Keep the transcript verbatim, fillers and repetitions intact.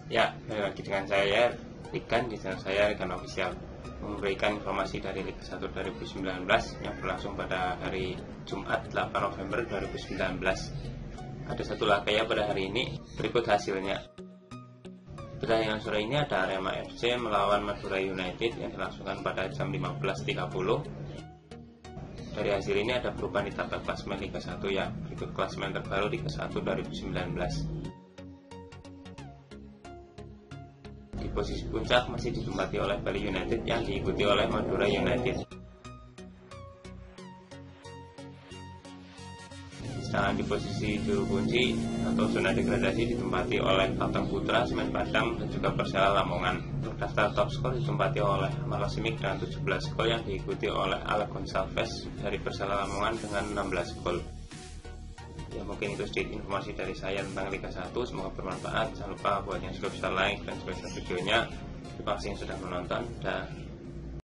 Ya, balik lagi dengan saya Rikan di channel saya Rikan Official, memberikan informasi dari Liga satu dua ribu sembilan belas yang berlangsung pada hari Jumat delapan November dua ribu sembilan belas. Ada satu laga ya pada hari ini, berikut hasilnya. Pertandingan sore ini ada Arema F C melawan Madura United yang dilangsungkan pada jam lima belas tiga puluh. Dari hasil ini ada perubahan di tabel klasemen Liga satu ya, berikut klasemen terbaru Liga satu dua ribu sembilan belas. Di posisi puncak masih ditempati oleh Bali United yang diikuti oleh Madura United. Sedangkan di posisi juru kunci atau zona degradasi ditempati oleh Kalteng Putra, Semen Padang, dan juga Persela Lamongan. Untuk daftar top skor ditempati oleh Marlo Simic dengan tujuh belas gol yang diikuti oleh Alex Gonçalves dari Persela Lamongan dengan enam belas gol. Ya, mungkin itu sedikit informasi dari saya tentang Liga satu, semoga bermanfaat. Jangan lupa buat yang sudah bisa like dan subscribe videonya. Terima kasih yang sudah menonton. Dah.